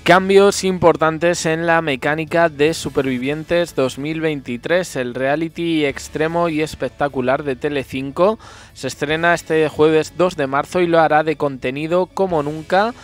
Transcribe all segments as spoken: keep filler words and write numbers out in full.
Cambios importantes en la mecánica de Supervivientes dos mil veintitrés. El reality extremo y espectacular de Telecinco se estrena este jueves dos de marzo y lo hará de contenido como nunca,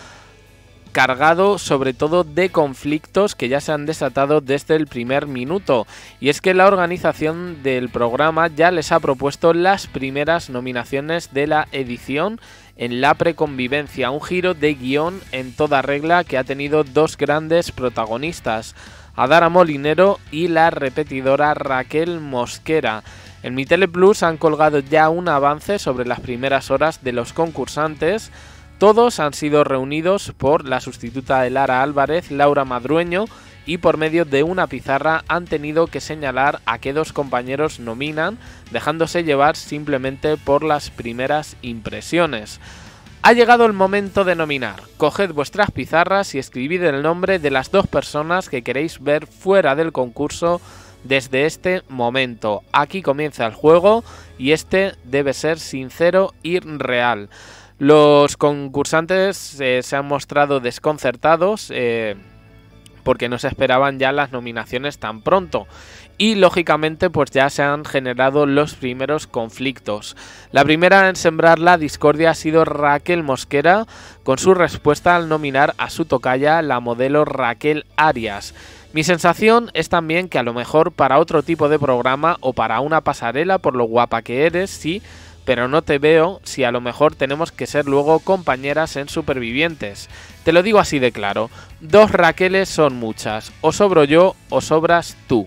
cargado sobre todo de conflictos que ya se han desatado desde el primer minuto. Y es que la organización del programa ya les ha propuesto las primeras nominaciones de la edición en la preconvivencia, un giro de guión en toda regla que ha tenido dos grandes protagonistas, Adara Molinero y la repetidora Raquel Mosquera. En Mi Tele Plus han colgado ya un avance sobre las primeras horas de los concursantes. Todos han sido reunidos por la sustituta de Lara Álvarez, Laura Madrueño, y por medio de una pizarra han tenido que señalar a qué dos compañeros nominan, dejándose llevar simplemente por las primeras impresiones. Ha llegado el momento de nominar. Coged vuestras pizarras y escribid el nombre de las dos personas que queréis ver fuera del concurso desde este momento. Aquí comienza el juego y este debe ser sincero y real. Los concursantes eh, se han mostrado desconcertados eh, porque no se esperaban ya las nominaciones tan pronto y lógicamente pues ya se han generado los primeros conflictos. La primera en sembrar la discordia ha sido Raquel Mosquera con su respuesta al nominar a su tocaya, la modelo Raquel Arias. Mi sensación es también que a lo mejor para otro tipo de programa o para una pasarela por lo guapa que eres, sí, pero no te veo si a lo mejor tenemos que ser luego compañeras en Supervivientes. Te lo digo así de claro, dos Raqueles son muchas, o sobro yo o sobras tú.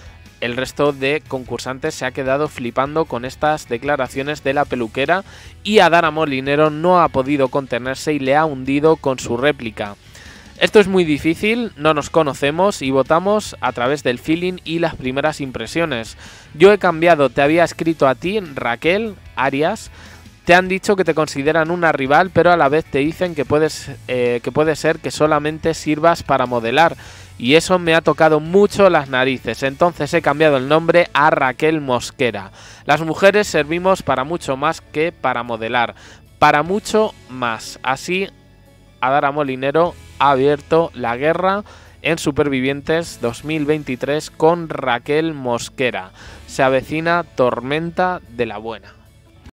El resto de concursantes se ha quedado flipando con estas declaraciones de la peluquera y Adara Molinero no ha podido contenerse y le ha hundido con su réplica. Esto es muy difícil, no nos conocemos y votamos a través del feeling y las primeras impresiones. Yo he cambiado, te había escrito a ti, Raquel Arias, te han dicho que te consideran una rival, pero a la vez te dicen que, puedes, eh, que puede ser que solamente sirvas para modelar. Y eso me ha tocado mucho las narices, entonces he cambiado el nombre a Raquel Mosquera. Las mujeres servimos para mucho más que para modelar, para mucho más. Así, Adara Molinero ha abierto la guerra en Supervivientes dos mil veintitrés con Raquel Mosquera. Se avecina tormenta de la buena.